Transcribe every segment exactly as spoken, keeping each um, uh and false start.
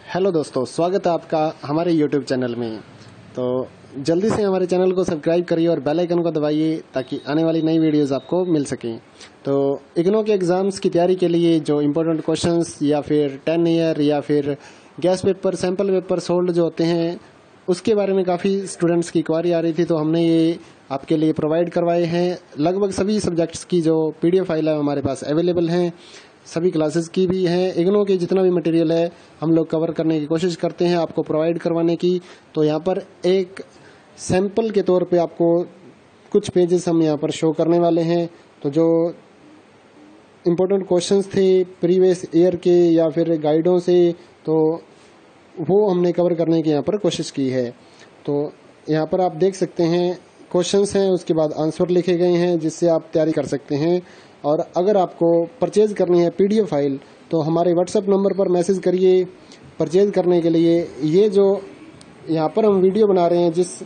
Hello दोस्तों, स्वागत है आपका हमारे यूट्यूब चैनल में। तो जल्दी से हमारे चैनल को सब्सक्राइब करिए और बेल आइकन को दबाइए ताकि आने वाली नई वीडियोस आपको मिल सकें। तो इग्नो के एग्ज़ाम्स की तैयारी के लिए जो इम्पोर्टेंट क्वेश्चंस या फिर टेन ईयर या फिर guess paper, sample paper solved जो होते हैं, उसके बारे में काफ़ी स्टूडेंट्स की क्वारी आ रही थी, तो हमने ये आपके लिए प्रोवाइड करवाए हैं। लगभग सभी सब्जेक्ट्स की जो पीडीएफ फाइल है हमारे पास अवेलेबल हैं, सभी क्लासेस की भी हैं। इग्नो के जितना भी मटेरियल है हम लोग कवर करने की कोशिश करते हैं आपको प्रोवाइड करवाने की। तो यहाँ पर एक सैंपल के तौर पे आपको कुछ पेजेस हम यहाँ पर शो करने वाले हैं। तो जो इम्पोर्टेंट क्वेश्चंस थे प्रीवियस ईयर के या फिर गाइडों से, तो वो हमने कवर करने की यहाँ पर कोशिश की है। तो यहाँ पर आप देख सकते हैं क्वेश्चंस हैं, उसके बाद आंसर लिखे गए हैं जिससे आप तैयारी कर सकते हैं। और अगर आपको परचेज करनी है पीडीएफ फाइल तो हमारे व्हाट्सएप नंबर पर मैसेज करिए परचेज करने के लिए। ये जो यहाँ पर हम वीडियो बना रहे हैं, जिस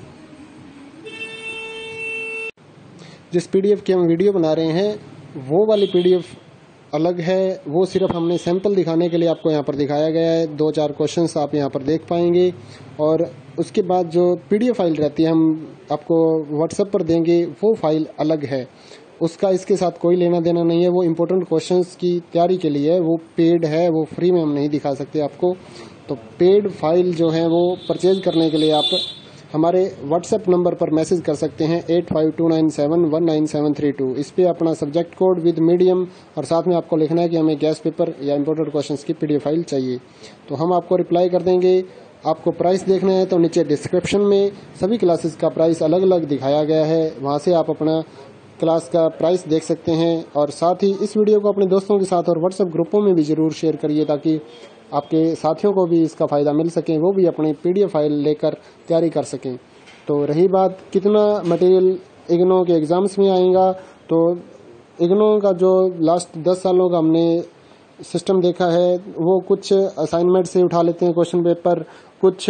जिस पीडीएफ की हम वीडियो बना रहे हैं, वो वाली पीडीएफ अलग है। वो सिर्फ हमने सैंपल दिखाने के लिए आपको यहाँ पर दिखाया गया है। दो चार क्वेश्चंस आप यहाँ पर देख पाएंगे और उसके बाद जो पीडीएफ फाइल रहती है हम आपको व्हाट्सएप पर देंगे, वो फाइल अलग है। उसका इसके साथ कोई लेना देना नहीं है। वो इम्पोर्टेंट क्वेश्चंस की तैयारी के लिए है, वो पेड है, वो फ्री में हम नहीं दिखा सकते आपको। तो पेड फाइल जो है वो परचेज करने के लिए आप हमारे व्हाट्सएप नंबर पर मैसेज कर सकते हैं eight five two nine seven one nine seven three two. इस पे अपना सब्जेक्ट कोड विद मीडियम और साथ में आपको लिखना है कि हमें गैस पेपर या इम्पोर्टेंट क्वेश्चंस की पीडीएफ फाइल चाहिए। तो हम आपको रिप्लाई कर देंगे। आपको प्राइस देखना है तो नीचे डिस्क्रिप्शन में सभी क्लासेस का प्राइस अलग अलग दिखाया गया है, वहाँ से आप अपना क्लास का प्राइस देख सकते हैं। और साथ ही इस वीडियो को अपने दोस्तों के साथ और व्हाट्सएप ग्रुपों में भी ज़रूर शेयर करिए ताकि आपके साथियों को भी इसका फ़ायदा मिल सके, वो भी अपनी पीडीएफ फाइल लेकर तैयारी कर सकें। तो रही बात कितना मटेरियल इग्नो के एग्ज़ाम्स में आएगा, तो इग्नो का जो लास्ट दस सालों का हमने सिस्टम देखा है, वो कुछ असाइनमेंट से उठा लेते हैं क्वेश्चन पेपर, कुछ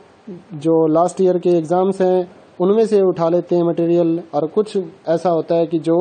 जो लास्ट ईयर के एग्ज़ाम्स हैं उनमें से उठा लेते हैं मटेरियल, और कुछ ऐसा होता है कि जो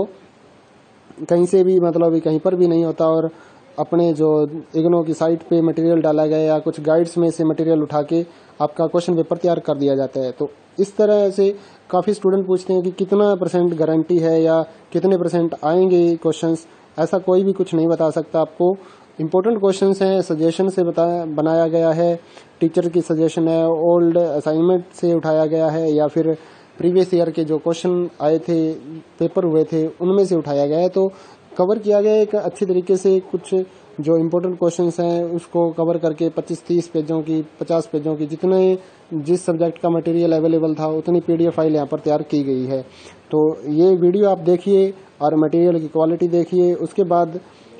कहीं से भी मतलब कहीं पर भी नहीं होता और अपने जो इग्नो की साइट पे मटेरियल डाला गया या कुछ गाइड्स में से मटेरियल उठा के आपका क्वेश्चन पेपर तैयार कर दिया जाता है। तो इस तरह से काफ़ी स्टूडेंट पूछते हैं कि कितना परसेंट गारंटी है या कितने परसेंट आएंगे क्वेश्चंस। ऐसा कोई भी कुछ नहीं बता सकता आपको। इम्पोर्टेंट क्वेश्चंस हैं, सजेशन से बताया बनाया गया है, टीचर की सजेशन है, ओल्ड असाइनमेंट से उठाया गया है या फिर प्रीवियस ईयर के जो क्वेश्चन आए थे, पेपर हुए थे, उनमें से उठाया गया है। तो कवर किया गया एक अच्छी तरीके से। कुछ जो इम्पोर्टेंट क्वेश्चंस हैं उसको कवर करके पच्चीस तीस पेजों की, पचास पेजों की, जितने जिस सब्जेक्ट का मटेरियल अवेलेबल था उतनी पीडीएफ फाइल यहाँ पर तैयार की गई है। तो ये वीडियो आप देखिए और मटेरियल की क्वालिटी देखिए। उसके बाद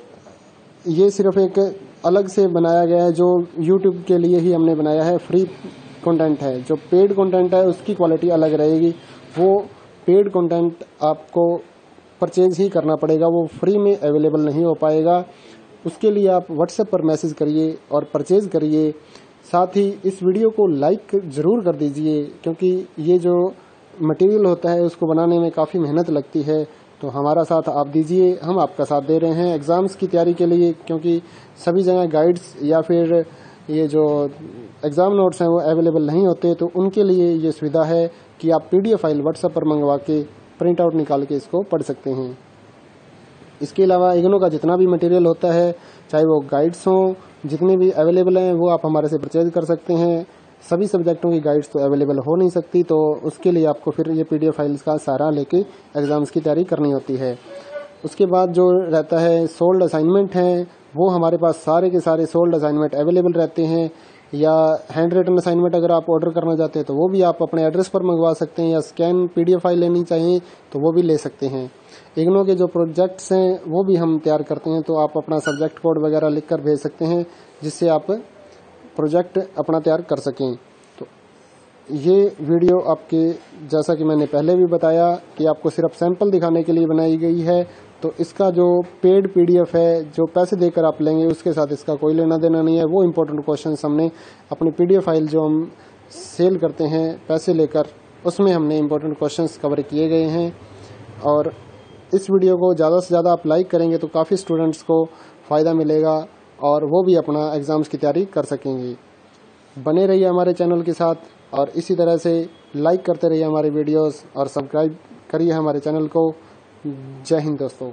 ये सिर्फ एक अलग से बनाया गया है जो यूट्यूब के लिए ही हमने बनाया है, फ्री कंटेंट है। जो पेड कंटेंट है उसकी क्वालिटी अलग रहेगी। वो पेड कंटेंट आपको परचेज ही करना पड़ेगा, वो फ्री में अवेलेबल नहीं हो पाएगा। उसके लिए आप व्हाट्सएप पर मैसेज करिए और परचेज करिए। साथ ही इस वीडियो को लाइक ज़रूर कर दीजिए क्योंकि ये जो मटेरियल होता है उसको बनाने में काफ़ी मेहनत लगती है। तो हमारा साथ आप दीजिए, हम आपका साथ दे रहे हैं एग्ज़ाम्स की तैयारी के लिए, क्योंकि सभी जगह गाइड्स या फिर ये जो एग्ज़ाम नोट्स हैं वो अवेलेबल नहीं होते। तो उनके लिए ये सुविधा है कि आप पीडीएफ फाइल व्हाट्सएप पर मंगवा के प्रिंट आउट निकाल के इसको पढ़ सकते हैं। इसके अलावा इग्नो का जितना भी मटेरियल होता है, चाहे वो गाइड्स हों, जितने भी अवेलेबल हैं वो आप हमारे से परचेज कर सकते हैं। सभी सब्जेक्टों की गाइड्स तो अवेलेबल हो नहीं सकती, तो उसके लिए आपको फिर ये पीडीएफ फाइल्स का सहारा लेके एग्ज़ाम्स की तैयारी करनी होती है। उसके बाद जो रहता है सोल्ड असाइनमेंट हैं, वो हमारे पास सारे के सारे सोल्ड असाइनमेंट अवेलेबल रहते हैं। या हैंड रिटन असाइनमेंट अगर आप ऑर्डर करना चाहते हैं तो वो भी आप अपने एड्रेस पर मंगवा सकते हैं, या स्कैन पीडीएफ फाइल लेनी चाहिए तो वो भी ले सकते हैं। इग्नो के जो प्रोजेक्ट्स हैं वो भी हम तैयार करते हैं, तो आप अपना सब्जेक्ट कोड वगैरह लिख कर भेज सकते हैं जिससे आप प्रोजेक्ट अपना तैयार कर सकें। तो ये वीडियो आपके, जैसा कि मैंने पहले भी बताया, कि आपको सिर्फ सैंपल दिखाने के लिए बनाई गई है। तो इसका जो पेड पीडीएफ है, जो पैसे देकर आप लेंगे, उसके साथ इसका कोई लेना देना नहीं है। वो इम्पोर्टेंट क्वेश्चंस हमने अपनी पीडीएफ फाइल जो हम सेल करते हैं पैसे लेकर, उसमें हमने इम्पोर्टेंट क्वेश्चंस कवर किए गए हैं। और इस वीडियो को ज़्यादा से ज़्यादा आप लाइक करेंगे तो काफ़ी स्टूडेंट्स को फ़ायदा मिलेगा और वो भी अपना एग्ज़ाम्स की तैयारी कर सकेंगे। बने रहिए हमारे चैनल के साथ और इसी तरह से लाइक करते रहिए हमारे वीडियोस और सब्सक्राइब करिए हमारे चैनल को। जय हिंद दोस्तों।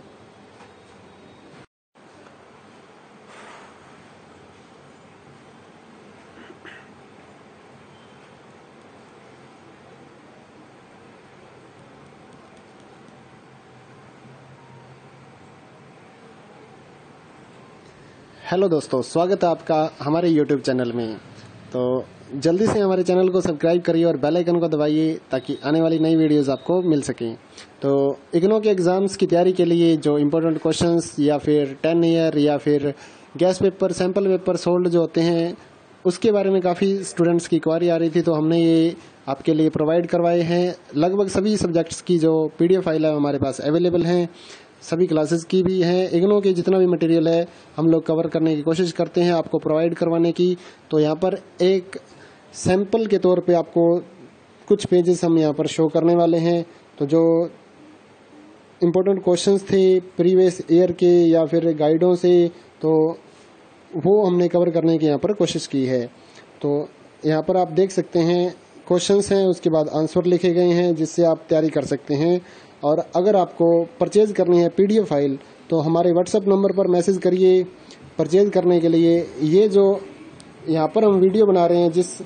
हेलो दोस्तों, स्वागत है आपका हमारे यूट्यूब चैनल में। तो जल्दी से हमारे चैनल को सब्सक्राइब करिए और बेल आइकन को दबाइए ताकि आने वाली नई वीडियोस आपको मिल सकें। तो इग्नो के एग्ज़ाम्स की तैयारी के लिए जो इम्पोर्टेंट क्वेश्चंस या फिर टेन ईयर या फिर guess paper, sample paper solved जो होते हैं, उसके बारे में काफ़ी स्टूडेंट्स की क्वारी आ रही थी, तो हमने ये आपके लिए प्रोवाइड करवाए हैं। लगभग सभी सब्जेक्ट्स की जो पीडीएफ फाइल है हमारे पास अवेलेबल हैं, सभी क्लासेस की भी हैं। इग्नो के जितना भी मटेरियल है हम लोग कवर करने की कोशिश करते हैं आपको प्रोवाइड करवाने की। तो यहाँ पर एक सैंपल के तौर पे आपको कुछ पेजेस हम यहाँ पर शो करने वाले हैं। तो जो इम्पोर्टेंट क्वेश्चंस थे प्रीवियस ईयर के या फिर गाइडों से, तो वो हमने कवर करने की यहाँ पर कोशिश की है। तो यहाँ पर आप देख सकते हैं क्वेश्चंस हैं, उसके बाद आंसर लिखे गए हैं जिससे आप तैयारी कर सकते हैं। और अगर आपको परचेज करनी है पीडीएफ फाइल तो हमारे व्हाट्सएप नंबर पर मैसेज करिए परचेज करने के लिए। ये जो यहाँ पर हम वीडियो बना रहे हैं, जिस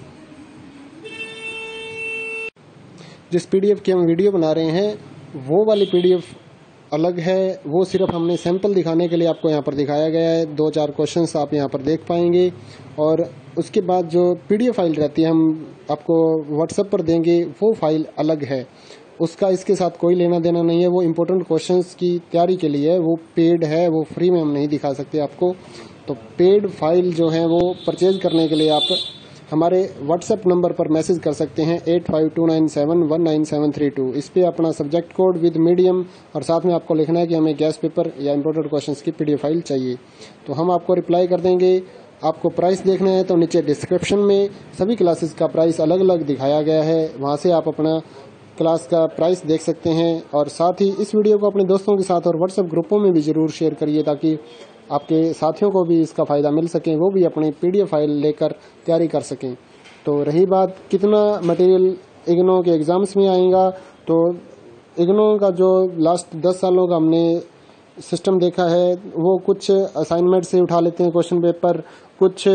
जिस पीडीएफ की हम वीडियो बना रहे हैं, वो वाली पीडीएफ अलग है। वो सिर्फ हमने सैंपल दिखाने के लिए आपको यहाँ पर दिखाया गया है। दो चार क्वेश्चंस आप यहाँ पर देख पाएंगे और उसके बाद जो पीडीएफ फाइल रहती है हम आपको व्हाट्सएप पर देंगे, वो फाइल अलग है। उसका इसके साथ कोई लेना देना नहीं है। वो इम्पोर्टेंट क्वेश्चंस की तैयारी के लिए है, वो पेड है, वो फ्री में हम नहीं दिखा सकते आपको। तो पेड फाइल जो है वो परचेज करने के लिए आप हमारे व्हाट्सएप नंबर पर मैसेज कर सकते हैं eight five two nine seven one nine seven three two. इस पे अपना सब्जेक्ट कोड विद मीडियम और साथ में आपको लिखना है कि हमें गैस पेपर या इम्पोर्टेंट क्वेश्चंस की पीडीएफ फाइल चाहिए। तो हम आपको रिप्लाई कर देंगे। आपको प्राइस देखना है तो नीचे डिस्क्रिप्शन में सभी क्लासेस का प्राइस अलग अलग दिखाया गया है, वहाँ से आप अपना क्लास का प्राइस देख सकते हैं। और साथ ही इस वीडियो को अपने दोस्तों के साथ और व्हाट्सएप ग्रुपों में भी ज़रूर शेयर करिए ताकि आपके साथियों को भी इसका फ़ायदा मिल सके, वो भी अपनी पीडीएफ फाइल लेकर तैयारी कर सकें। तो रही बात कितना मटेरियल इग्नो के एग्ज़ाम्स में आएगा, तो इग्नो का जो लास्ट दस सालों का हमने सिस्टम देखा है, वो कुछ असाइनमेंट से उठा लेते हैं क्वेश्चन पेपर, कुछ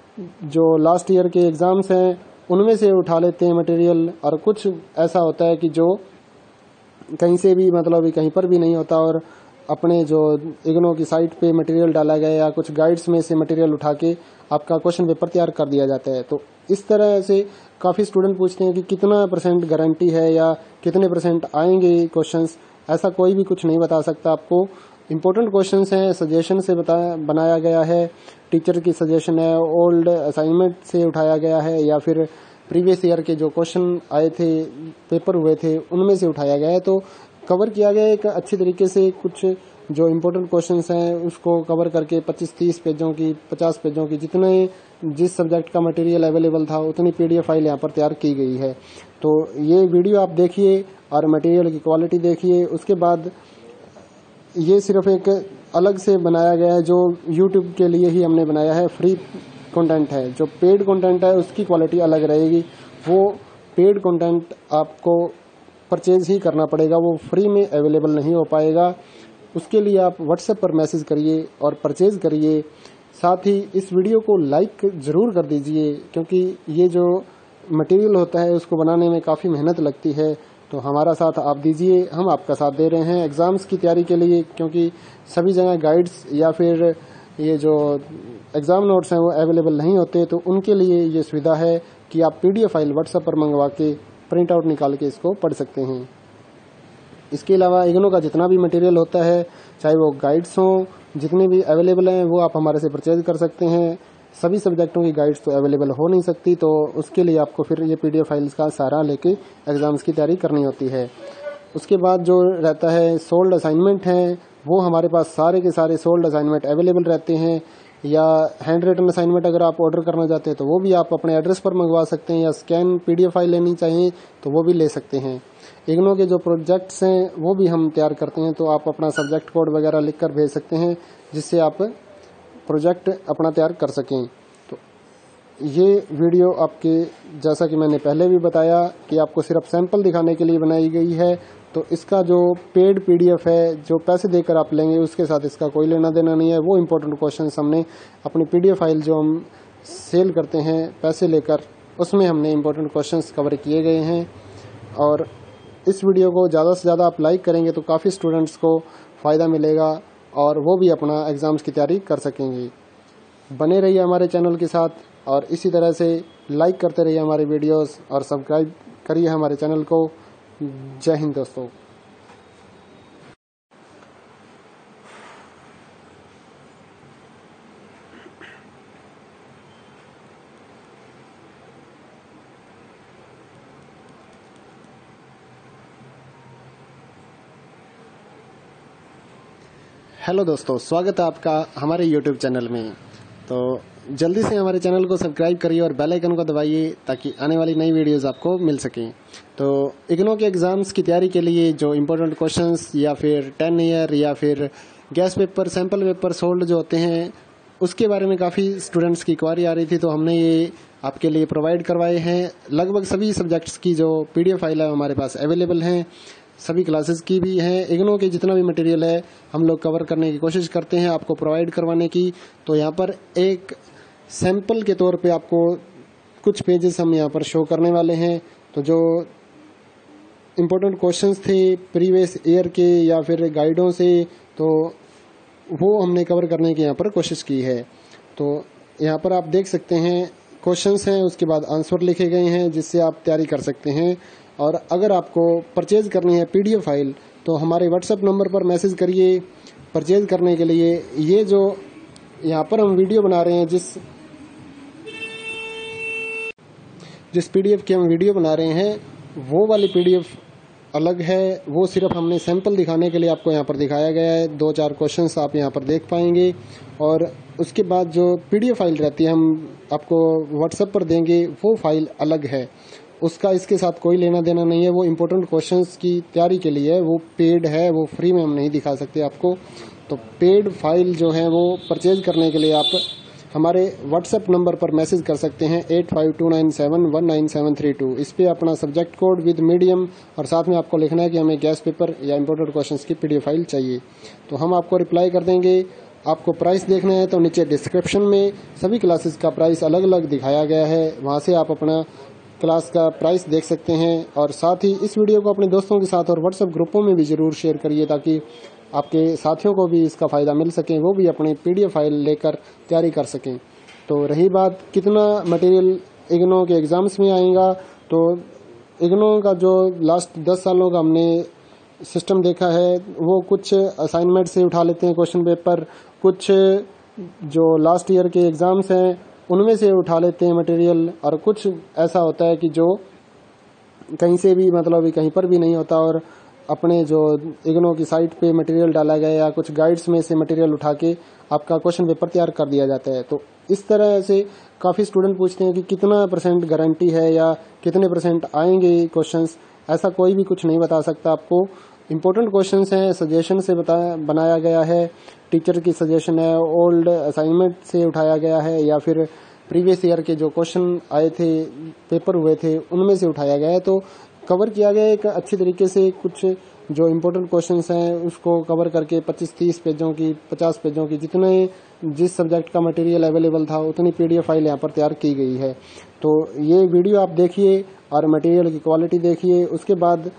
जो लास्ट ईयर के एग्ज़ाम्स हैं उनमें से उठा लेते हैं मटेरियल, और कुछ ऐसा होता है कि जो कहीं से भी मतलब कहीं पर भी नहीं होता और अपने जो इग्नो की साइट पे मटेरियल डाला गया या कुछ गाइड्स में से मटेरियल उठा के आपका क्वेश्चन पेपर तैयार कर दिया जाता है। तो इस तरह से काफ़ी स्टूडेंट पूछते हैं कि कितना परसेंट गारंटी है या कितने परसेंट आएंगे क्वेश्चंस। ऐसा कोई भी कुछ नहीं बता सकता आपको। इम्पोर्टेंट क्वेश्चंस हैं, सजेशन से बताया बनाया गया है, टीचर की सजेशन है, ओल्ड असाइनमेंट से उठाया गया है या फिर प्रीवियस ईयर के जो क्वेश्चन आए थे, पेपर हुए थे, उनमें से उठाया गया है। तो कवर किया गया एक अच्छी तरीके से। कुछ जो इम्पोर्टेंट क्वेश्चंस हैं उसको कवर करके पच्चीस तीस पेजों की, पचास पेजों की, जितने जिस सब्जेक्ट का मटेरियल अवेलेबल था उतनी पीडीएफ फाइल यहाँ पर तैयार की गई है। तो ये वीडियो आप देखिए और मटेरियल की क्वालिटी देखिए। उसके बाद ये सिर्फ एक अलग से बनाया गया है, जो यूट्यूब के लिए ही हमने बनाया है, फ्री कंटेंट है। जो पेड कंटेंट है उसकी क्वालिटी अलग रहेगी। वो पेड कंटेंट आपको परचेज ही करना पड़ेगा, वो फ्री में अवेलेबल नहीं हो पाएगा। उसके लिए आप व्हाट्सएप पर मैसेज करिए और परचेज करिए। साथ ही इस वीडियो को लाइक ज़रूर कर दीजिए, क्योंकि ये जो मटेरियल होता है उसको बनाने में काफ़ी मेहनत लगती है। तो हमारा साथ आप दीजिए, हम आपका साथ दे रहे हैं एग्ज़ाम्स की तैयारी के लिए, क्योंकि सभी जगह गाइड्स या फिर ये जो एग्ज़ाम नोट्स हैं वो अवेलेबल नहीं होते। तो उनके लिए ये सुविधा है कि आप पीडीएफ फाइल व्हाट्सएप पर मंगवा के प्रिंट आउट निकाल के इसको पढ़ सकते हैं। इसके अलावा इग्नो का जितना भी मटेरियल होता है, चाहे वो गाइड्स हों, जितने भी अवेलेबल हैं, वो आप हमारे से परचेज कर सकते हैं। सभी सब्जेक्टों की गाइड्स तो अवेलेबल हो नहीं सकती, तो उसके लिए आपको फिर ये पीडीएफ फाइल्स का सहारा लेके एग्ज़ाम्स की तैयारी करनी होती है। उसके बाद जो रहता है सोल्ड असाइनमेंट हैं, वो हमारे पास सारे के सारे सोल्ड असाइनमेंट अवेलेबल रहते हैं। या हैंड रिटन असाइनमेंट अगर आप ऑर्डर करना चाहते हैं तो वो भी आप अपने एड्रेस पर मंगवा सकते हैं, या स्कैन पीडीएफ फाइल लेनी चाहिए तो वो भी ले सकते हैं। इग्नो के जो प्रोजेक्ट्स हैं वो भी हम तैयार करते हैं, तो आप अपना सब्जेक्ट कोड वगैरह लिख कर भेज सकते हैं, जिससे आप प्रोजेक्ट अपना तैयार कर सकें। तो ये वीडियो आपके, जैसा कि मैंने पहले भी बताया, कि आपको सिर्फ सैंपल दिखाने के लिए बनाई गई है। तो इसका जो पेड पीडीएफ है, जो पैसे देकर आप लेंगे, उसके साथ इसका कोई लेना देना नहीं है। वो इम्पोर्टेंट क्वेश्चंस हमने अपनी पीडीएफ फाइल जो हम सेल करते हैं पैसे लेकर, उसमें हमने इम्पोर्टेंट क्वेश्चंस कवर किए गए हैं। और इस वीडियो को ज़्यादा से ज़्यादा आप लाइक करेंगे तो काफ़ी स्टूडेंट्स को फ़ायदा मिलेगा और वो भी अपना एग्ज़ाम्स की तैयारी कर सकेंगे। बने रहिए हमारे चैनल के साथ और इसी तरह से लाइक करते रहिए हमारे वीडियोस और सब्सक्राइब करिए हमारे चैनल को। जय हिंद दोस्तों। हेलो दोस्तों, स्वागत है आपका हमारे यूट्यूब चैनल में। तो जल्दी से हमारे चैनल को सब्सक्राइब करिए और बेल आइकन को दबाइए ताकि आने वाली नई वीडियोस आपको मिल सकें। तो इग्नो के एग्ज़ाम्स की तैयारी के लिए जो इम्पोर्टेंट क्वेश्चंस या फिर टेन ईयर या फिर guess paper, sample paper solved जो होते हैं, उसके बारे में काफ़ी स्टूडेंट्स की क्वारी आ रही थी, तो हमने ये आपके लिए प्रोवाइड करवाए हैं। लगभग सभी सब्जेक्ट्स की जो पीडीएफ फाइल है हमारे पास अवेलेबल हैं, सभी क्लासेस की भी हैं। इग्नो के जितना भी मटेरियल है हम लोग कवर करने की कोशिश करते हैं आपको प्रोवाइड करवाने की। तो यहाँ पर एक सैंपल के तौर पे आपको कुछ पेजेस हम यहाँ पर शो करने वाले हैं। तो जो इम्पोर्टेंट क्वेश्चंस थे प्रीवियस ईयर के या फिर गाइडों से, तो वो हमने कवर करने की यहाँ पर कोशिश की है। तो यहाँ पर आप देख सकते हैं क्वेश्चंस हैं, उसके बाद आंसर लिखे गए हैं जिससे आप तैयारी कर सकते हैं। और अगर आपको परचेज करनी है पीडीएफ फाइल तो हमारे व्हाट्सएप नंबर पर मैसेज करिए परचेज करने के लिए। ये जो यहाँ पर हम वीडियो बना रहे हैं, जिस जिस पीडीएफ की हम वीडियो बना रहे हैं, वो वाली पीडीएफ अलग है। वो सिर्फ हमने सैंपल दिखाने के लिए आपको यहाँ पर दिखाया गया है। दो चार क्वेश्चंस आप यहाँ पर देख पाएंगे और उसके बाद जो पीडीएफ फाइल रहती है हम आपको व्हाट्सएप पर देंगे, वो फाइल अलग है। उसका इसके साथ कोई लेना देना नहीं है। वो इम्पोर्टेंट क्वेश्चंस की तैयारी के लिए है, वो पेड है, वो फ्री में हम नहीं दिखा सकते आपको। तो पेड फाइल जो है वो परचेज करने के लिए आप हमारे व्हाट्सएप नंबर पर मैसेज कर सकते हैं eight five two nine seven one nine seven three two. इस पे अपना सब्जेक्ट कोड विद मीडियम और साथ में आपको लिखना है कि हमें गैस पेपर या इम्पोर्टेंट क्वेश्चंस की पीडीएफ फाइल चाहिए। तो हम आपको रिप्लाई कर देंगे। आपको प्राइस देखना है तो नीचे डिस्क्रिप्शन में सभी क्लासेस का प्राइस अलग अलग दिखाया गया है, वहाँ से आप अपना क्लास का प्राइस देख सकते हैं। और साथ ही इस वीडियो को अपने दोस्तों के साथ और व्हाट्सएप ग्रुपों में भी ज़रूर शेयर करिए ताकि आपके साथियों को भी इसका फ़ायदा मिल सके, वो भी अपनी पीडीएफ फाइल लेकर तैयारी कर सकें। तो रही बात कितना मटेरियल इग्नो के एग्ज़ाम्स में आएगा, तो इग्नो का जो लास्ट दस सालों का हमने सिस्टम देखा है, वो कुछ असाइनमेंट से उठा लेते हैं क्वेश्चन पेपर, कुछ जो लास्ट ईयर के एग्ज़ाम्स हैं उनमें से उठा लेते हैं मटेरियल, और कुछ ऐसा होता है कि जो कहीं से भी, मतलब कहीं पर भी नहीं होता और अपने जो इग्नो की साइट पे मटेरियल डाला गया या कुछ गाइड्स में से मटेरियल उठा के आपका क्वेश्चन पेपर तैयार कर दिया जाता है। तो इस तरह से काफ़ी स्टूडेंट पूछते हैं कि कितना परसेंट गारंटी है या कितने परसेंट आएंगे क्वेश्चंस। ऐसा कोई भी कुछ नहीं बता सकता आपको। इम्पोर्टेंट क्वेश्चंस हैं, सजेशन से बताया बनाया गया है, टीचर की सजेशन है, ओल्ड असाइनमेंट से उठाया गया है या फिर प्रीवियस ईयर के जो क्वेश्चन आए थे, पेपर हुए थे, उनमें से उठाया गया है। तो कवर किया गया एक अच्छी तरीके से। कुछ जो इम्पोर्टेंट क्वेश्चंस हैं उसको कवर करके पच्चीस तीस पेजों की, पचास पेजों की, जितने जिस सब्जेक्ट का मटेरियल अवेलेबल था उतनी पीडीएफ फाइल यहाँ पर तैयार की गई है। तो ये वीडियो आप देखिए और मटेरियल की क्वालिटी देखिए। उसके बाद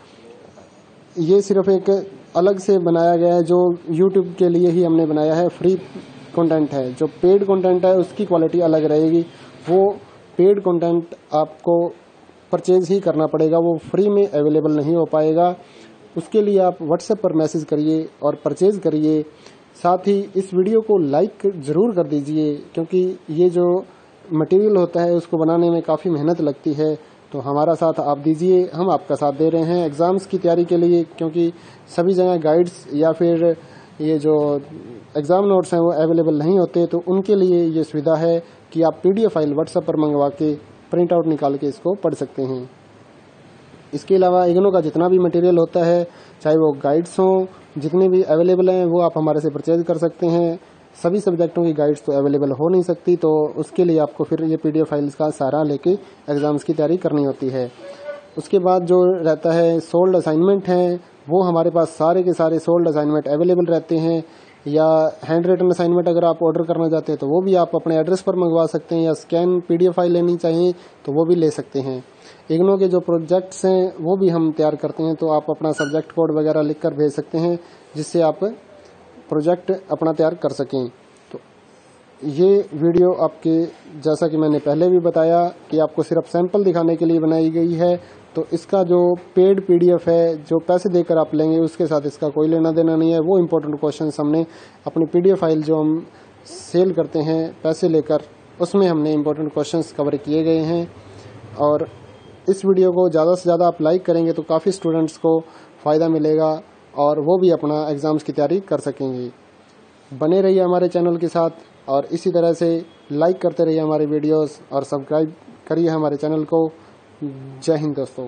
ये सिर्फ एक अलग से बनाया गया है, जो यूट्यूब के लिए ही हमने बनाया है, फ्री कंटेंट है। जो पेड कंटेंट है उसकी क्वालिटी अलग रहेगी। वो पेड कंटेंट आपको परचेज ही करना पड़ेगा, वो फ्री में अवेलेबल नहीं हो पाएगा। उसके लिए आप व्हाट्सएप पर मैसेज करिए और परचेज करिए। साथ ही इस वीडियो को लाइक ज़रूर कर दीजिए, क्योंकि ये जो मटेरियल होता है उसको बनाने में काफ़ी मेहनत लगती है। तो हमारा साथ आप दीजिए, हम आपका साथ दे रहे हैं एग्ज़ाम्स की तैयारी के लिए, क्योंकि सभी जगह गाइड्स या फिर ये जो एग्ज़ाम नोट्स हैं वो अवेलेबल नहीं होते। तो उनके लिए ये सुविधा है कि आप पीडीएफ फाइल व्हाट्सएप पर मंगवा के प्रिंट आउट निकाल के इसको पढ़ सकते हैं। इसके अलावा इग्नो का जितना भी मटेरियल होता है, चाहे वो गाइड्स हों, जितने भी अवेलेबल हैं, वो आप हमारे से परचेज कर सकते हैं। सभी सब्जेक्टों की गाइड्स तो अवेलेबल हो नहीं सकती, तो उसके लिए आपको फिर ये पीडीएफ फाइल्स का सहारा लेके एग्ज़ाम्स की तैयारी करनी होती है। उसके बाद जो रहता है सोल्ड असाइनमेंट हैं, वो हमारे पास सारे के सारे सोल्ड असाइनमेंट अवेलेबल रहते हैं, या हैंड रिटन असाइनमेंट अगर आप ऑर्डर करना चाहते हैं तो वो भी आप अपने एड्रेस पर मंगवा सकते हैं, या स्कैन पीडीएफ फाइल लेनी चाहिए तो वो भी ले सकते हैं। इग्नो के जो प्रोजेक्ट्स हैं वो भी हम तैयार करते हैं, तो आप अपना सब्जेक्ट कोड वगैरह लिख कर भेज सकते हैं जिससे आप प्रोजेक्ट अपना तैयार कर सकें। तो ये वीडियो आपके, जैसा कि मैंने पहले भी बताया कि आपको सिर्फ सैंपल दिखाने के लिए बनाई गई है, तो इसका जो पेड पीडीएफ है जो पैसे देकर आप लेंगे उसके साथ इसका कोई लेना देना नहीं है। वो इम्पोर्टेंट क्वेश्चंस हमने अपनी पीडीएफ फाइल जो हम सेल करते हैं पैसे लेकर, उसमें हमने इम्पोर्टेंट क्वेश्चंस कवर किए गए हैं। और इस वीडियो को ज़्यादा से ज़्यादा आप लाइक करेंगे तो काफ़ी स्टूडेंट्स को फ़ायदा मिलेगा और वो भी अपना एग्ज़ाम्स की तैयारी कर सकेंगे। बने रहिए हमारे चैनल के साथ और इसी तरह से लाइक करते रहिए हमारे वीडियोस और सब्सक्राइब करिए हमारे चैनल को। जय हिंद दोस्तों।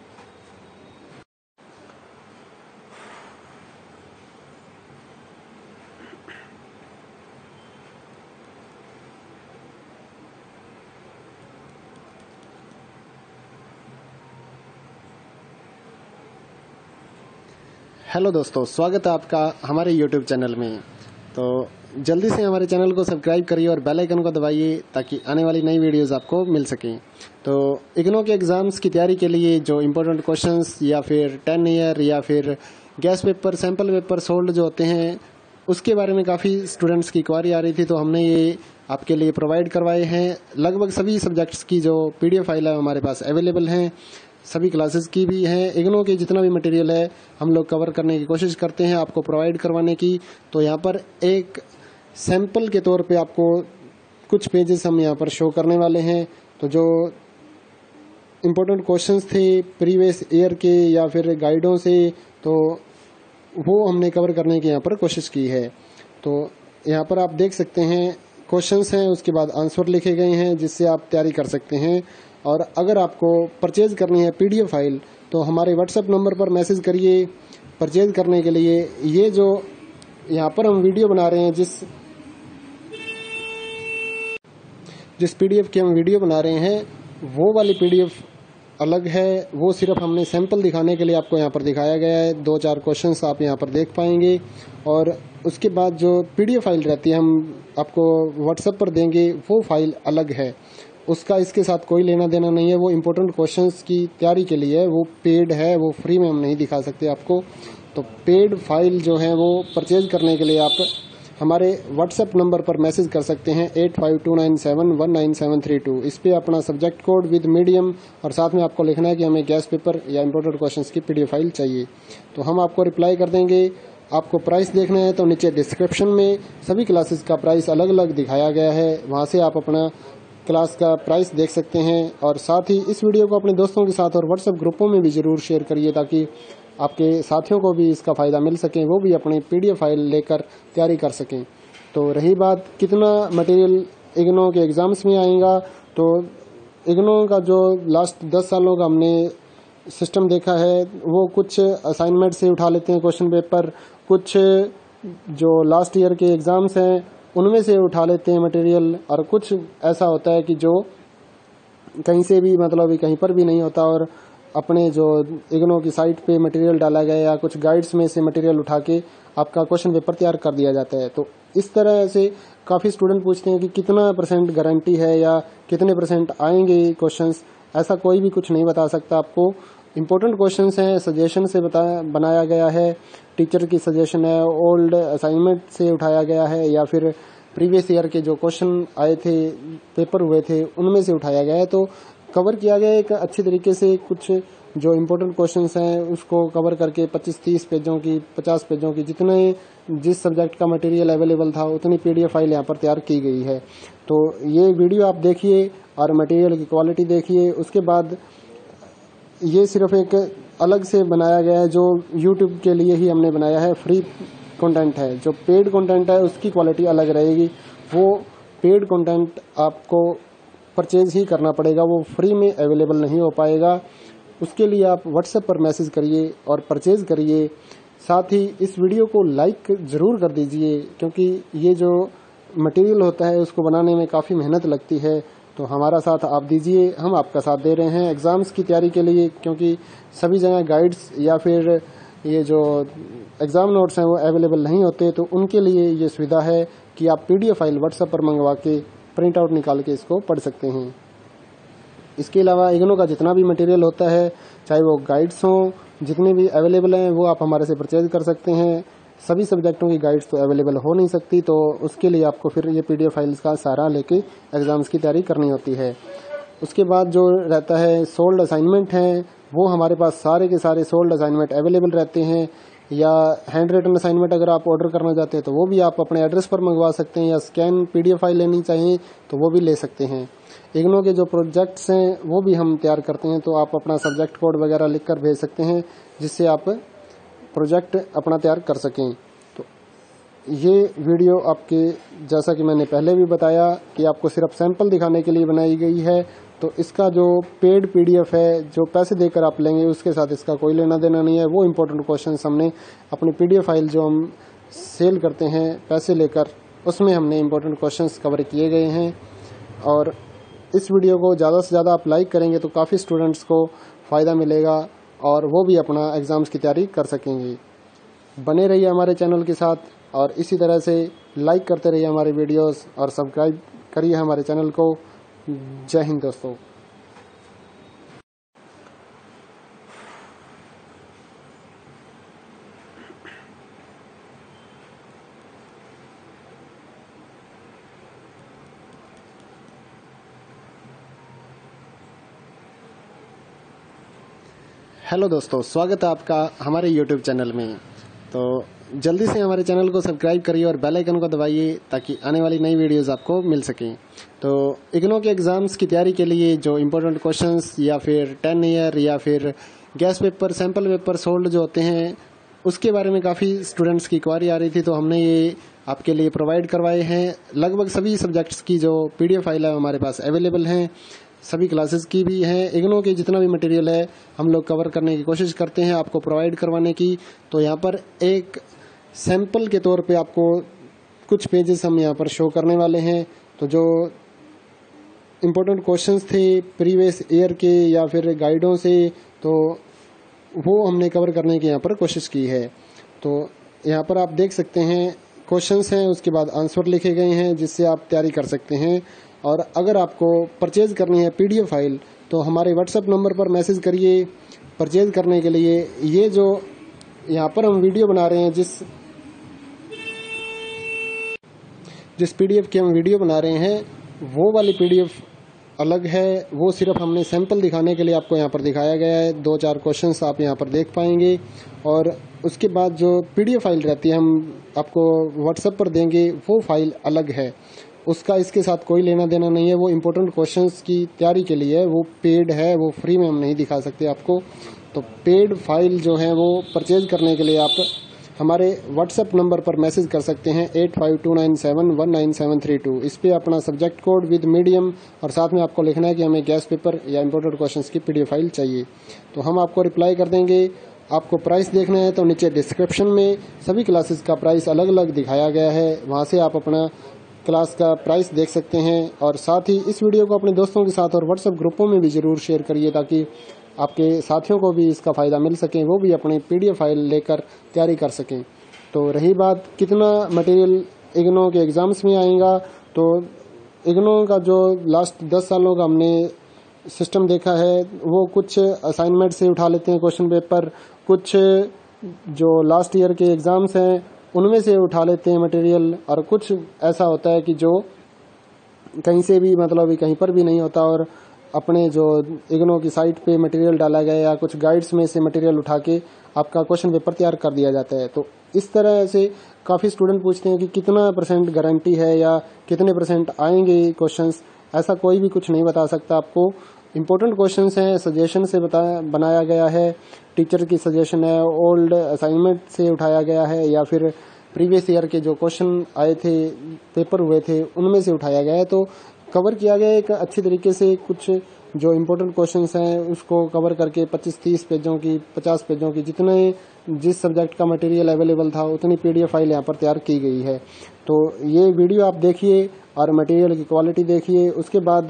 हेलो दोस्तों, स्वागत है आपका हमारे यूट्यूब चैनल में। तो जल्दी से हमारे चैनल को सब्सक्राइब करिए और बेल आइकन को दबाइए ताकि आने वाली नई वीडियोस आपको मिल सकें। तो इग्नो के एग्ज़ाम्स की तैयारी के लिए जो इम्पोर्टेंट क्वेश्चंस या फिर टेन ईयर या फिर guess paper, sample paper solved जो होते हैं, उसके बारे में काफ़ी स्टूडेंट्स की क्वारी आ रही थी, तो हमने ये आपके लिए प्रोवाइड करवाए हैं। लगभग सभी सब्जेक्ट्स की जो पीडीएफ फाइल है हमारे पास अवेलेबल हैं, सभी क्लासेस की भी हैं। इग्नो के जितना भी मटेरियल है हम लोग कवर करने की कोशिश करते हैं आपको प्रोवाइड करवाने की। तो यहाँ पर एक सैंपल के तौर पे आपको कुछ पेजेस हम यहाँ पर शो करने वाले हैं। तो जो इम्पोर्टेंट क्वेश्चंस थे प्रीवियस ईयर के या फिर गाइडों से, तो वो हमने कवर करने की यहाँ पर कोशिश की है। तो यहाँ पर आप देख सकते हैं क्वेश्चंस हैं, उसके बाद आंसर लिखे गए हैं जिससे आप तैयारी कर सकते हैं। और अगर आपको परचेज करनी है पीडीएफ फाइल तो हमारे व्हाट्सएप नंबर पर मैसेज करिए परचेज करने के लिए। ये जो यहाँ पर हम वीडियो बना रहे हैं, जिस जिस पीडीएफ की हम वीडियो बना रहे हैं, वो वाली पीडीएफ अलग है। वो सिर्फ हमने सैंपल दिखाने के लिए आपको यहाँ पर दिखाया गया है। दो चार क्वेश्चंस आप यहाँ पर देख पाएंगे और उसके बाद जो पीडीएफ फाइल रहती है हम आपको व्हाट्सएप पर देंगे, वो फाइल अलग है। उसका इसके साथ कोई लेना देना नहीं है। वो इम्पोर्टेंट क्वेश्चंस की तैयारी के लिए है, वो पेड है, वो फ्री में हम नहीं दिखा सकते आपको। तो पेड फाइल जो है वो परचेज करने के लिए आप हमारे व्हाट्सएप नंबर पर मैसेज कर सकते हैं eight five two nine seven one nine seven three two. इस पे अपना सब्जेक्ट कोड विद मीडियम और साथ में आपको लिखना है कि हमें गैस पेपर या इम्पोर्टेंट क्वेश्चंस की पीडीएफ फाइल चाहिए, तो हम आपको रिप्लाई कर देंगे। आपको प्राइस देखना है तो नीचे डिस्क्रिप्शन में सभी क्लासेस का प्राइस अलग अलग दिखाया गया है, वहाँ से आप अपना क्लास का प्राइस देख सकते हैं। और साथ ही इस वीडियो को अपने दोस्तों के साथ और व्हाट्सएप ग्रुपों में भी ज़रूर शेयर करिए ताकि आपके साथियों को भी इसका फ़ायदा मिल सके, वो भी अपनी पीडीएफ फाइल लेकर तैयारी कर सकें। तो रही बात कितना मटेरियल इग्नो के एग्ज़ाम्स में आएगा, तो इग्नो का जो लास्ट दस सालों का हमने सिस्टम देखा है, वो कुछ असाइनमेंट से उठा लेते हैं क्वेश्चन पेपर, कुछ जो लास्ट ईयर के एग्ज़ाम्स हैं उनमें से उठा लेते हैं मटेरियल, और कुछ ऐसा होता है कि जो कहीं से भी मतलब कहीं पर भी नहीं होता और अपने जो इग्नो की साइट पे मटेरियल डाला गया या कुछ गाइड्स में से मटेरियल उठा के आपका क्वेश्चन पेपर तैयार कर दिया जाता है। तो इस तरह से काफ़ी स्टूडेंट पूछते हैं कि कितना परसेंट गारंटी है या कितने परसेंट आएंगे क्वेश्चंस। ऐसा कोई भी कुछ नहीं बता सकता आपको। इम्पोर्टेंट क्वेश्चंस हैं, सजेशन से बताया बनाया गया है, टीचर की सजेशन है, ओल्ड असाइनमेंट से उठाया गया है या फिर प्रीवियस ईयर के जो क्वेश्चन आए थे, पेपर हुए थे, उनमें से उठाया गया है। तो कवर किया गया एक अच्छी तरीके से। कुछ जो इम्पोर्टेंट क्वेश्चंस हैं उसको कवर करके पच्चीस तीस पेजों की, पचास पेजों की, जितने जिस सब्जेक्ट का मटेरियल अवेलेबल था उतनी पीडीएफ फाइल यहाँ पर तैयार की गई है। तो ये वीडियो आप देखिए और मटेरियल की क्वालिटी देखिए। उसके बाद ये सिर्फ एक अलग से बनाया गया है, जो यूट्यूब के लिए ही हमने बनाया है, फ्री कंटेंट है। जो पेड कंटेंट है उसकी क्वालिटी अलग रहेगी। वो पेड कंटेंट आपको परचेज ही करना पड़ेगा, वो फ्री में अवेलेबल नहीं हो पाएगा। उसके लिए आप व्हाट्सएप पर मैसेज करिए और परचेज करिए। साथ ही इस वीडियो को लाइक ज़रूर कर दीजिए, क्योंकि ये जो मटेरियल होता है उसको बनाने में काफ़ी मेहनत लगती है। तो हमारा साथ आप दीजिए, हम आपका साथ दे रहे हैं एग्ज़ाम्स की तैयारी के लिए, क्योंकि सभी जगह गाइड्स या फिर ये जो एग्ज़ाम नोट्स हैं वो अवेलेबल नहीं होते। तो उनके लिए ये सुविधा है कि आप पीडीएफ फाइल व्हाट्सएप पर मंगवा के प्रिंट आउट निकाल के इसको पढ़ सकते हैं। इसके अलावा इग्नू का जितना भी मटेरियल होता है, चाहे वो गाइड्स हों, जितने भी अवेलेबल हैं वो आप हमारे से परचेज कर सकते हैं। सभी सब्जेक्टों की गाइड्स तो अवेलेबल हो नहीं सकती, तो उसके लिए आपको फिर ये पीडीएफ फाइल्स का सहारा लेके एग्ज़ाम्स की तैयारी करनी होती है। उसके बाद जो रहता है सोल्ड असाइनमेंट हैं, वो हमारे पास सारे के सारे सोल्ड असाइनमेंट अवेलेबल रहते हैं। या हैंड रिटन असाइनमेंट अगर आप ऑर्डर करना चाहते हैं तो वो भी आप अपने एड्रेस पर मंगवा सकते हैं, या स्कैन पीडीएफ फाइल लेनी चाहिए तो वो भी ले सकते हैं। इग्नू के जो प्रोजेक्ट्स हैं वो भी हम तैयार करते हैं, तो आप अपना सब्जेक्ट कोड वगैरह लिख कर भेज सकते हैं, जिससे आप प्रोजेक्ट अपना तैयार कर सकें। तो ये वीडियो आपके, जैसा कि मैंने पहले भी बताया, कि आपको सिर्फ सैंपल दिखाने के लिए बनाई गई है। तो इसका जो पेड पीडीएफ है, जो पैसे देकर आप लेंगे, उसके साथ इसका कोई लेना देना नहीं है। वो इम्पोर्टेंट क्वेश्चंस हमने अपनी पीडीएफ फाइल जो हम सेल करते हैं पैसे लेकर, उसमें हमने इम्पोर्टेंट क्वेश्चंस कवर किए गए हैं। और इस वीडियो को ज़्यादा से ज़्यादा आप लाइक करेंगे तो काफ़ी स्टूडेंट्स को फ़ायदा मिलेगा और वो भी अपना एग्ज़ाम्स की तैयारी कर सकेंगे। बने रहिए हमारे चैनल के साथ, और इसी तरह से लाइक करते रहिए हमारे वीडियोस, और सब्सक्राइब करिए हमारे चैनल को। जय हिंद दोस्तों। हेलो दोस्तों, स्वागत है आपका हमारे यूट्यूब चैनल में। तो जल्दी से हमारे चैनल को सब्सक्राइब करिए और बेल आइकन को दबाइए, ताकि आने वाली नई वीडियोस आपको मिल सकें। तो इग्नू के एग्ज़ाम्स की तैयारी के लिए जो इम्पोर्टेंट क्वेश्चंस, या फिर टेन ईयर, या फिर guess paper, sample paper solved जो होते हैं, उसके बारे में काफ़ी स्टूडेंट्स की क्वारी आ रही थी, तो हमने ये आपके लिए प्रोवाइड करवाए हैं। लगभग सभी सब्जेक्ट्स की जो पीडीएफ फाइल है हमारे पास अवेलेबल हैं, सभी क्लासेस की भी हैं। इग्नू के जितना भी मटेरियल है हम लोग कवर करने की कोशिश करते हैं आपको प्रोवाइड करवाने की। तो यहाँ पर एक सैंपल के तौर पे आपको कुछ पेजेस हम यहाँ पर शो करने वाले हैं। तो जो इम्पोर्टेंट क्वेश्चंस थे प्रीवियस ईयर के या फिर गाइडों से, तो वो हमने कवर करने की यहाँ पर कोशिश की है। तो यहाँ पर आप देख सकते हैं क्वेश्चंस हैं, उसके बाद आंसर लिखे गए हैं, जिससे आप तैयारी कर सकते हैं। और अगर आपको परचेज करनी है पीडीएफ फाइल तो हमारे व्हाट्सएप नंबर पर मैसेज करिए परचेज करने के लिए। ये जो यहाँ पर हम वीडियो बना रहे हैं, जिस जिस पीडीएफ की हम वीडियो बना रहे हैं, वो वाली पीडीएफ अलग है। वो सिर्फ हमने सैंपल दिखाने के लिए आपको यहाँ पर दिखाया गया है। दो चार क्वेश्चंस आप यहाँ पर देख पाएंगे, और उसके बाद जो पीडीएफ फाइल रहती है हम आपको व्हाट्सएप पर देंगे, वो फाइल अलग है। उसका इसके साथ कोई लेना देना नहीं है। वो इम्पोर्टेंट क्वेश्चंस की तैयारी के लिए है, वो पेड है, वो फ्री में हम नहीं दिखा सकते आपको। तो पेड फाइल जो है वो परचेज करने के लिए आप हमारे व्हाट्सएप नंबर पर मैसेज कर सकते हैं eight five two nine seven one nine seven three two. इस पे अपना सब्जेक्ट कोड विद मीडियम, और साथ में आपको लिखना है कि हमें गैस पेपर या इम्पोर्टेंट क्वेश्चंस की पीडीएफ फाइल चाहिए। तो हम आपको रिप्लाई कर देंगे। आपको प्राइस देखना है तो नीचे डिस्क्रिप्शन में सभी क्लासेस का प्राइस अलग अलग दिखाया गया है, वहाँ से आप अपना क्लास का प्राइस देख सकते हैं। और साथ ही इस वीडियो को अपने दोस्तों के साथ और व्हाट्सएप ग्रुपों में भी ज़रूर शेयर करिए, ताकि आपके साथियों को भी इसका फ़ायदा मिल सके, वो भी अपनी पीडीएफ फाइल लेकर तैयारी कर सकें। तो रही बात कितना मटेरियल इग्नू के एग्ज़ाम्स में आएगा, तो इग्नू का जो लास्ट दस सालों का हमने सिस्टम देखा है, वो कुछ असाइनमेंट से उठा लेते हैं क्वेश्चन पेपर, कुछ जो लास्ट ईयर के एग्ज़ाम्स हैं उनमें से उठा लेते हैं मटेरियल, और कुछ ऐसा होता है कि जो कहीं से भी, मतलब कहीं पर भी नहीं होता, और अपने जो इग्नू की साइट पे मटेरियल डाला गया या कुछ गाइड्स में से मटेरियल उठा के आपका क्वेश्चन पेपर तैयार कर दिया जाता है। तो इस तरह से काफ़ी स्टूडेंट पूछते हैं कि कितना परसेंट गारंटी है या कितने परसेंट आएंगे क्वेश्चंस। ऐसा कोई भी कुछ नहीं बता सकता आपको। इम्पोर्टेंट क्वेश्चंस हैं, सजेशन से बताया बनाया गया है, टीचर की सजेशन है, ओल्ड असाइनमेंट से उठाया गया है, या फिर प्रीवियस ईयर के जो क्वेश्चन आए थे, पेपर हुए थे, उनमें से उठाया गया है। तो कवर किया गया एक अच्छी तरीके से, कुछ जो इम्पोर्टेंट क्वेश्चंस हैं उसको कवर करके पच्चीस तीस पेजों की, पचास पेजों की, जितने जिस सब्जेक्ट का मटेरियल अवेलेबल था उतनी पीडीएफ फाइल यहाँ पर तैयार की गई है। तो ये वीडियो आप देखिए और मटेरियल की क्वालिटी देखिए। उसके बाद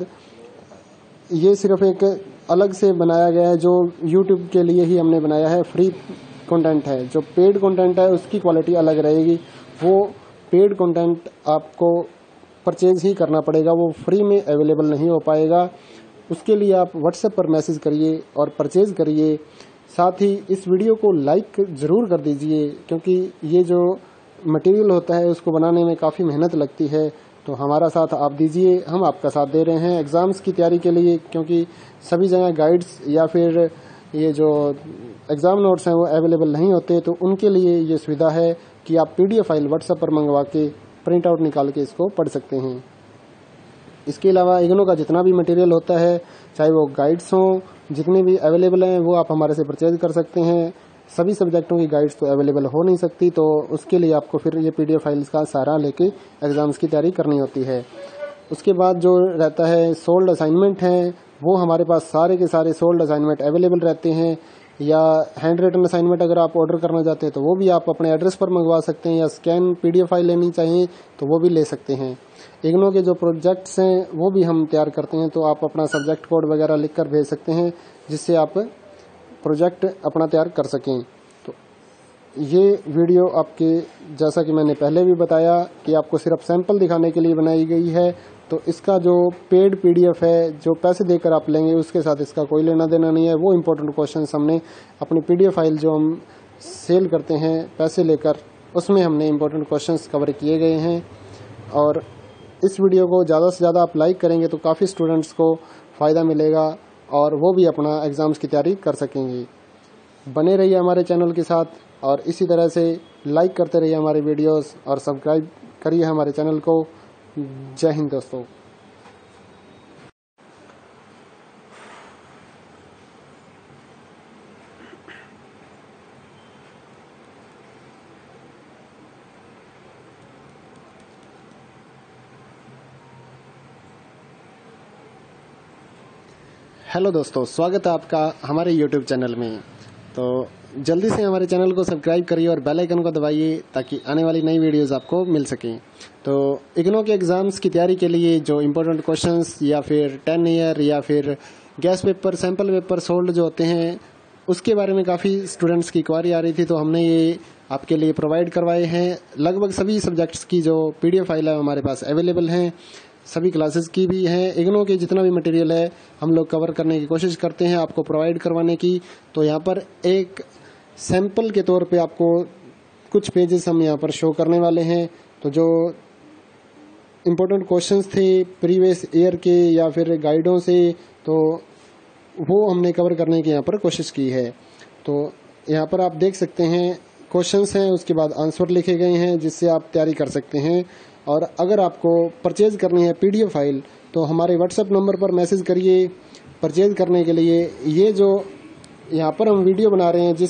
ये सिर्फ एक अलग से बनाया गया है, जो यूट्यूब के लिए ही हमने बनाया है, फ्री कंटेंट है। जो पेड कंटेंट है उसकी क्वालिटी अलग रहेगी, वो पेड कंटेंट आपको परचेज ही करना पड़ेगा, वो फ्री में अवेलेबल नहीं हो पाएगा। उसके लिए आप व्हाट्सएप पर मैसेज करिए और परचेज करिए। साथ ही इस वीडियो को लाइक ज़रूर कर दीजिए, क्योंकि ये जो मटेरियल होता है उसको बनाने में काफ़ी मेहनत लगती है। तो हमारा साथ आप दीजिए, हम आपका साथ दे रहे हैं एग्ज़ाम्स की तैयारी के लिए, क्योंकि सभी जगह गाइड्स या फिर ये जो एग्ज़ाम नोट्स हैं वो अवेलेबल नहीं होते। तो उनके लिए ये सुविधा है कि आप पीडीएफ फाइल व्हाट्सएप पर मंगवा के प्रिंट आउट निकाल के इसको पढ़ सकते हैं। इसके अलावा इग्नो का जितना भी मटेरियल होता है, चाहे वो गाइड्स हों, जितने भी अवेलेबल हैं वो आप हमारे से परचेज कर सकते हैं। सभी सब्जेक्टों की गाइड्स तो अवेलेबल हो नहीं सकती, तो उसके लिए आपको फिर ये पीडीएफ फाइल्स का सहारा लेके एग्ज़ाम्स की तैयारी करनी होती है। उसके बाद जो रहता है सोल्ड असाइनमेंट हैं, वो हमारे पास सारे के सारे सोल्ड असाइनमेंट अवेलेबल रहते हैं। या हैंड रिटन असाइनमेंट अगर आप ऑर्डर करना चाहते हैं तो वो भी आप अपने एड्रेस पर मंगवा सकते हैं, या स्कैन पीडीएफ फाइल लेनी चाहिए तो वो भी ले सकते हैं। इग्नो के जो प्रोजेक्ट्स हैं वो भी हम तैयार करते हैं, तो आप अपना सब्जेक्ट कोड वगैरह लिख कर भेज सकते हैं, जिससे आप प्रोजेक्ट अपना तैयार कर सकें। तो ये वीडियो आपके, जैसा कि मैंने पहले भी बताया, कि आपको सिर्फ सैंपल दिखाने के लिए बनाई गई है। तो इसका जो पेड पीडीएफ है, जो पैसे देकर आप लेंगे, उसके साथ इसका कोई लेना देना नहीं है। वो इम्पोर्टेंट क्वेश्चंस हमने अपनी पीडीएफ फाइल जो हम सेल करते हैं पैसे लेकर, उसमें हमने इम्पोर्टेंट क्वेश्चंस कवर किए गए हैं। और इस वीडियो को ज़्यादा से ज़्यादा आप लाइक करेंगे तो काफ़ी स्टूडेंट्स को फ़ायदा मिलेगा और वो भी अपना एग्ज़ाम्स की तैयारी कर सकेंगे। बने रहिए हमारे चैनल के साथ और इसी तरह से लाइक करते रहिए हमारे वीडियोस और सब्सक्राइब करिए हमारे चैनल को। जय हिंद दोस्तों। हेलो दोस्तों, स्वागत है आपका हमारे यूट्यूब चैनल में। तो जल्दी से हमारे चैनल को सब्सक्राइब करिए और बेल आइकन को दबाइए, ताकि आने वाली नई वीडियोस आपको मिल सकें। तो इग्नो के एग्ज़ाम्स की तैयारी के लिए जो इम्पोर्टेंट क्वेश्चंस या फिर टेन ईयर या फिर guess paper, sample paper solved जो होते हैं, उसके बारे में काफ़ी स्टूडेंट्स की क्वारी आ रही थी, तो हमने ये आपके लिए प्रोवाइड करवाए हैं। लगभग सभी सब्जेक्ट्स की जो पीडीएफ फाइल है हमारे पास अवेलेबल हैं, सभी क्लासेस की भी हैं। इग्नो के जितना भी मटेरियल है हम लोग कवर करने की कोशिश करते हैं आपको प्रोवाइड करवाने की। तो यहाँ पर एक सैंपल के तौर पे आपको कुछ पेजेस हम यहाँ पर शो करने वाले हैं। तो जो इम्पोर्टेंट क्वेश्चंस थे प्रीवियस ईयर के या फिर गाइडों से, तो वो हमने कवर करने की यहाँ पर कोशिश की है। तो यहाँ पर आप देख सकते हैं क्वेश्चंस हैं, उसके बाद आंसर लिखे गए हैं, जिससे आप तैयारी कर सकते हैं। और अगर आपको परचेज करनी है पीडीएफ फाइल तो हमारे व्हाट्सएप नंबर पर मैसेज करिए परचेज करने के लिए। ये जो यहाँ पर हम वीडियो बना रहे हैं, जिस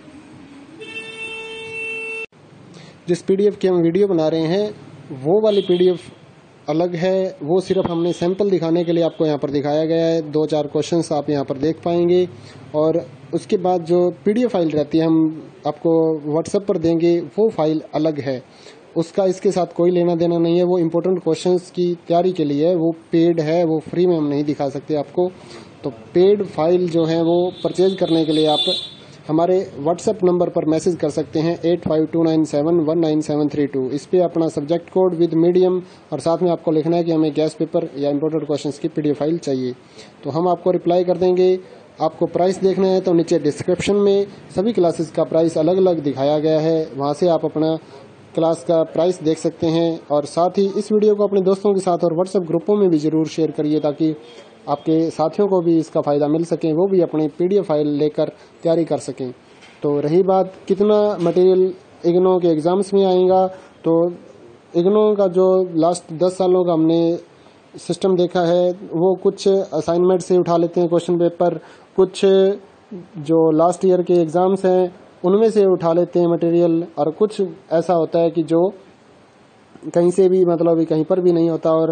जिस पीडीएफ की हम वीडियो बना रहे हैं, वो वाली पीडीएफ अलग है। वो सिर्फ हमने सैंपल दिखाने के लिए आपको यहाँ पर दिखाया गया है। दो चार क्वेश्चंस आप यहाँ पर देख पाएंगे, और उसके बाद जो पीडीएफ फाइल रहती है हम आपको व्हाट्सएप पर देंगे, वो फाइल अलग है। उसका इसके साथ कोई लेना देना नहीं है। वो इम्पोर्टेंट क्वेश्चंस की तैयारी के लिए है, वो पेड है, वो फ्री में हम नहीं दिखा सकते आपको। तो पेड फाइल जो है वो परचेज करने के लिए आप हमारे व्हाट्सएप नंबर पर मैसेज कर सकते हैं eight five two nine seven one nine seven three two. इस पे अपना सब्जेक्ट कोड विद मीडियम और साथ में आपको लिखना है कि हमें गैस पेपर या इम्पोर्टेंट क्वेश्चंस की पीडीएफ फाइल चाहिए। तो हम आपको रिप्लाई कर देंगे। आपको प्राइस देखना है तो नीचे डिस्क्रिप्शन में सभी क्लासेस का प्राइस अलग अलग दिखाया गया है, वहाँ से आप अपना क्लास का प्राइस देख सकते हैं। और साथ ही इस वीडियो को अपने दोस्तों के साथ और व्हाट्सएप ग्रुपों में भी ज़रूर शेयर करिए, ताकि आपके साथियों को भी इसका फ़ायदा मिल सके, वो भी अपनी पीडीएफ फाइल लेकर तैयारी कर सकें। तो रही बात कितना मटेरियल इग्नो के एग्ज़ाम्स में आएगा, तो इग्नो का जो लास्ट दस सालों का हमने सिस्टम देखा है, वो कुछ असाइनमेंट से उठा लेते हैं क्वेश्चन पेपर, कुछ जो लास्ट ईयर के एग्ज़ाम्स हैं उनमें से उठा लेते हैं मटेरियल, और कुछ ऐसा होता है कि जो कहीं से भी मतलब कहीं पर भी नहीं होता और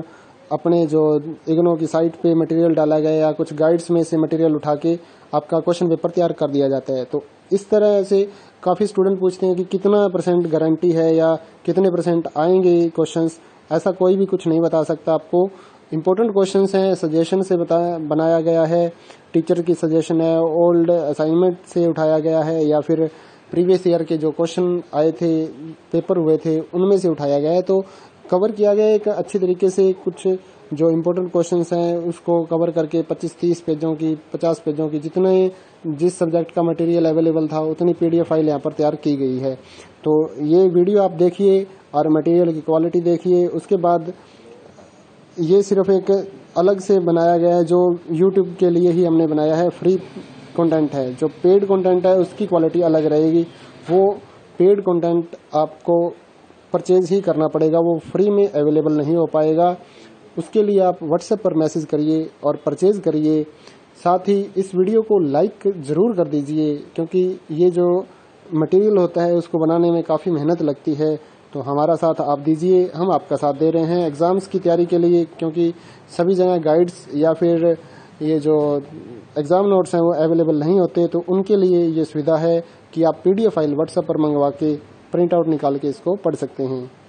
अपने जो इग्नो की साइट पे मटेरियल डाला गया या कुछ गाइड्स में से मटेरियल उठा के आपका क्वेश्चन पेपर तैयार कर दिया जाता है। तो इस तरह से काफ़ी स्टूडेंट पूछते हैं कि कितना परसेंट गारंटी है या कितने परसेंट आएंगे क्वेश्चंस। ऐसा कोई भी कुछ नहीं बता सकता आपको। इम्पोर्टेंट क्वेश्चंस हैं, सजेशन से बताया बनाया गया है, टीचर की सजेशन है, ओल्ड असाइनमेंट से उठाया गया है या फिर प्रीवियस ईयर के जो क्वेश्चन आए थे, पेपर हुए थे, उनमें से उठाया गया है। तो कवर किया गया एक अच्छी तरीके से। कुछ जो इम्पोर्टेंट क्वेश्चंस हैं उसको कवर करके पच्चीस तीस पेजों की, पचास पेजों की, जितने जिस सब्जेक्ट का मटेरियल अवेलेबल था उतनी पीडीएफ फाइल यहाँ पर तैयार की गई है। तो ये वीडियो आप देखिए और मटेरियल की क्वालिटी देखिए। उसके बाद ये सिर्फ एक अलग से बनाया गया है, जो यूट्यूब के लिए ही हमने बनाया है, फ्री कंटेंट है। जो पेड कंटेंट है उसकी क्वालिटी अलग रहेगी। वो पेड कंटेंट आपको परचेज ही करना पड़ेगा, वो फ्री में अवेलेबल नहीं हो पाएगा। उसके लिए आप व्हाट्सएप पर मैसेज करिए और परचेज करिए। साथ ही इस वीडियो को लाइक ज़रूर कर दीजिए, क्योंकि ये जो मटेरियल होता है उसको बनाने में काफ़ी मेहनत लगती है। तो हमारा साथ आप दीजिए, हम आपका साथ दे रहे हैं एग्ज़ाम्स की तैयारी के लिए, क्योंकि सभी जगह गाइड्स या फिर ये जो एग्ज़ाम नोट्स हैं वो अवेलेबल नहीं होते। तो उनके लिए ये सुविधा है कि आप पीडीएफ फाइल व्हाट्सएप पर मंगवा के प्रिंट आउट निकाल के इसको पढ़ सकते हैं।